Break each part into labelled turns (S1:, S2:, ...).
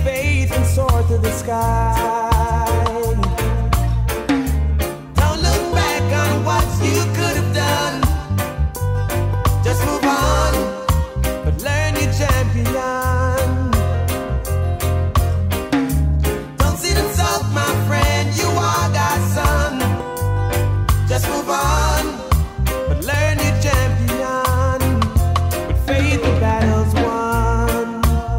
S1: faith and soar to the sky. Don't look back on what you could have done. Just move on, but learn your champion. Don't sit and sulk, my friend, you are God's son. Just move on, but learn your champion. With faith the battle's won.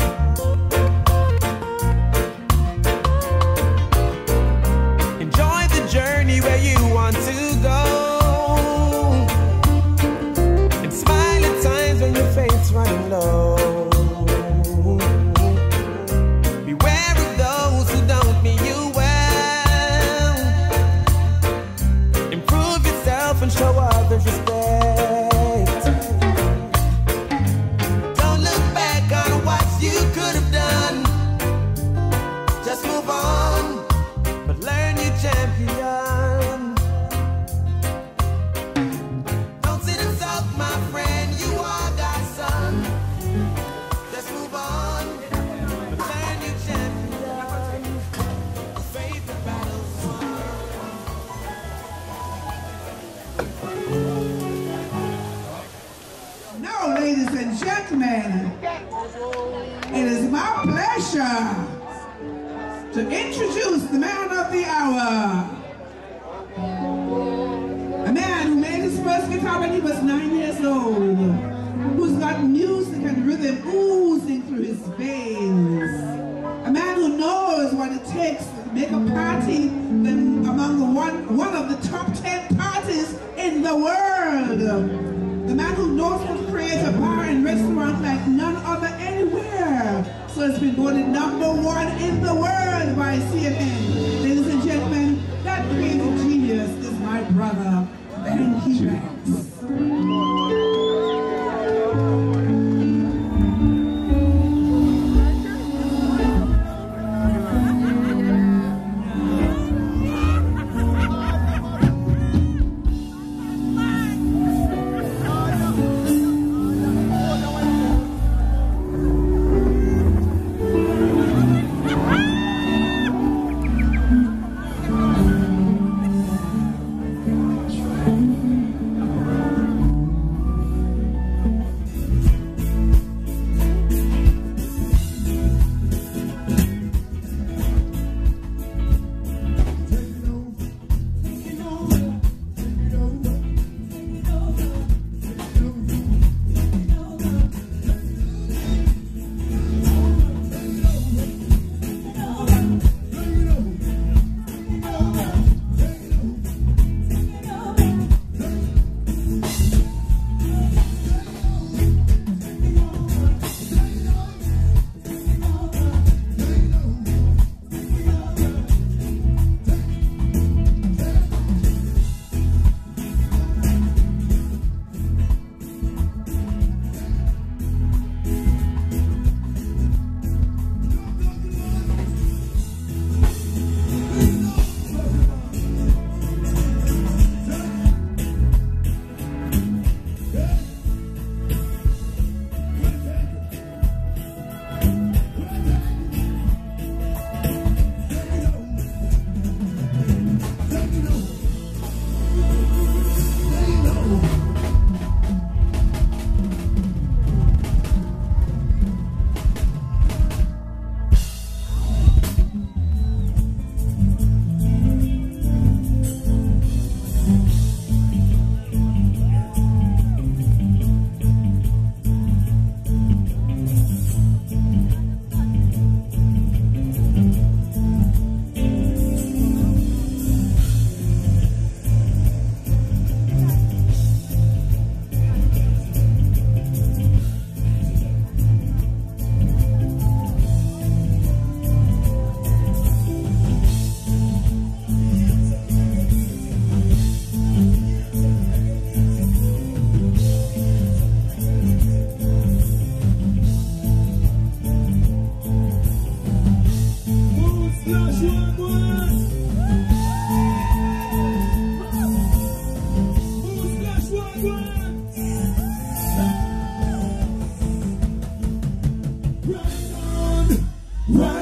S1: Enjoy the journey where you want to go. And smile at times when your faith's running low. Beware of those who don't mean you well. Improve yourself and show others respect. Don't look back on what you could have done. Just move on, but learn your champion. Don't sit and sulk, my friend, you are God's son. Just move on, but learn your champion. Faith the battle's won.
S2: Now, ladies and gentlemen, it is my pleasure to introduce the man of the hour. A man who made his first guitar when he was 9 years old, who's got music and rhythm oozing through his veins. A man who knows what it takes to make a party among one of the top 10 parties in the world. The man who knows how to create a bar and restaurant like none other anywhere. So it's been voted #1 in the world by CNN. Ladies and gentlemen, that creative genius is my brother, Bankie Banx.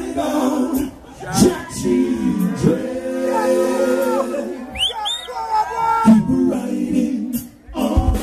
S1: ride on, Jack children. Keep riding on.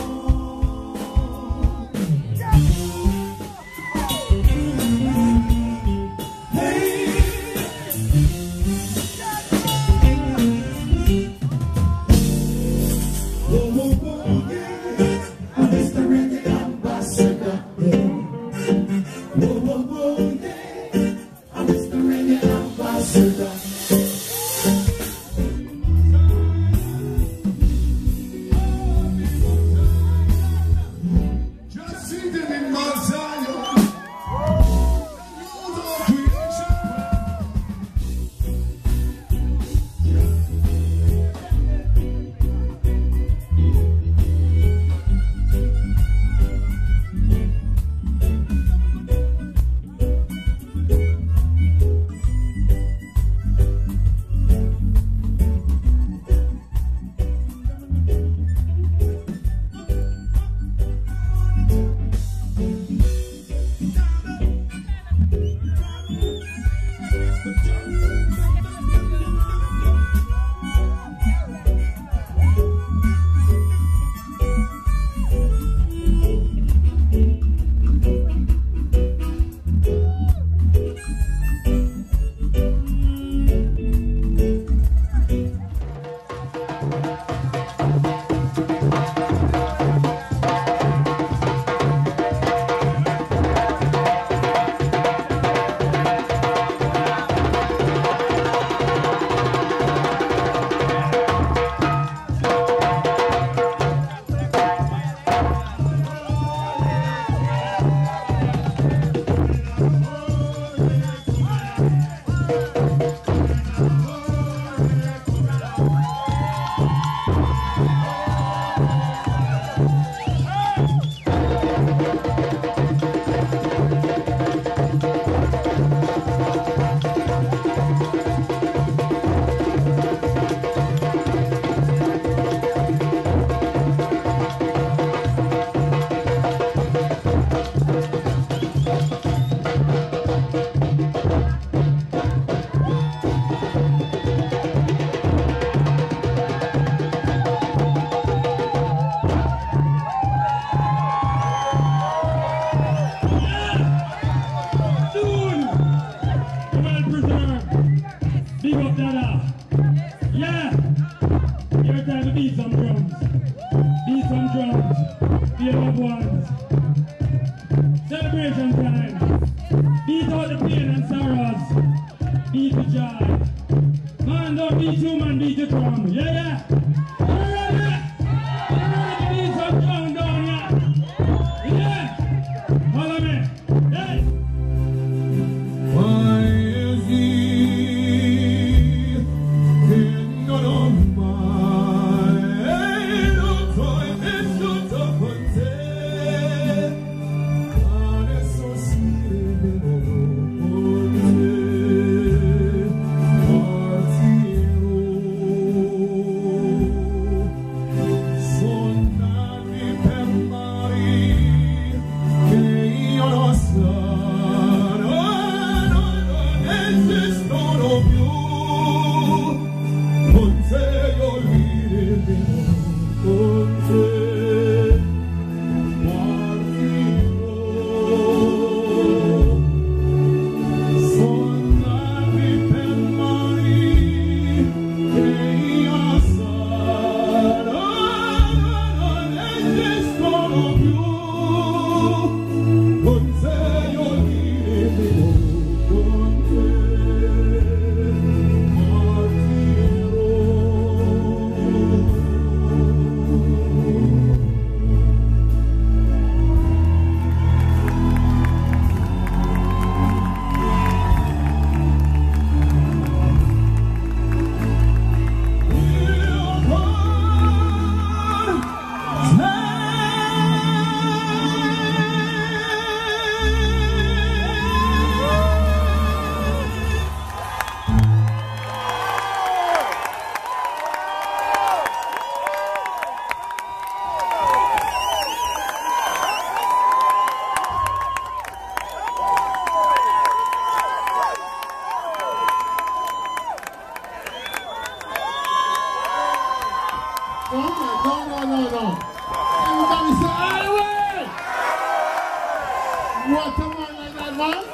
S3: Everybody say, highway! What a man like that, man?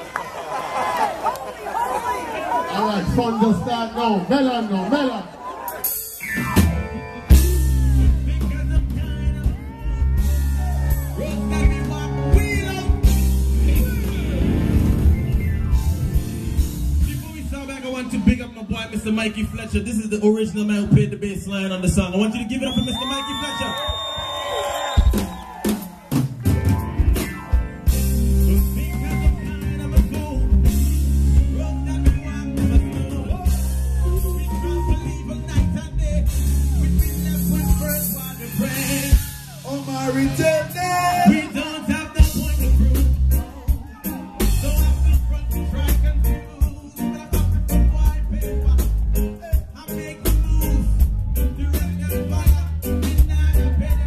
S3: Alright, fun just start now. Melon now, melon.
S4: Before we start back, I want to big up my boy, Mr. Mikey Fletcher. This is the original man who played the bass line on the song. I want you to give it up for Mr. Mikey Fletcher.
S1: Omari, we don't have no point to prove. So after front to try confuse, but I got to put white paper. I make the move. The red fire, midnight, I bet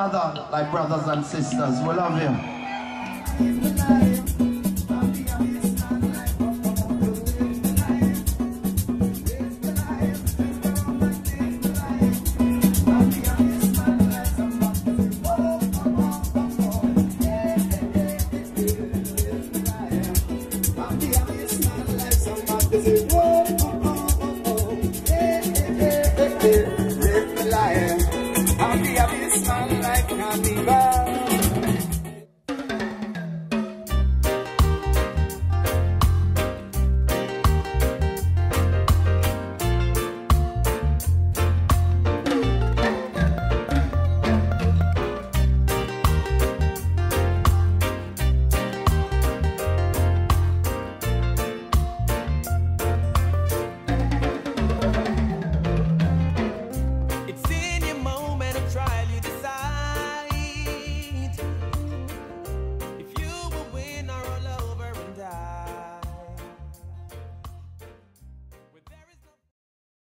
S5: brother, like brothers and sisters. We love you.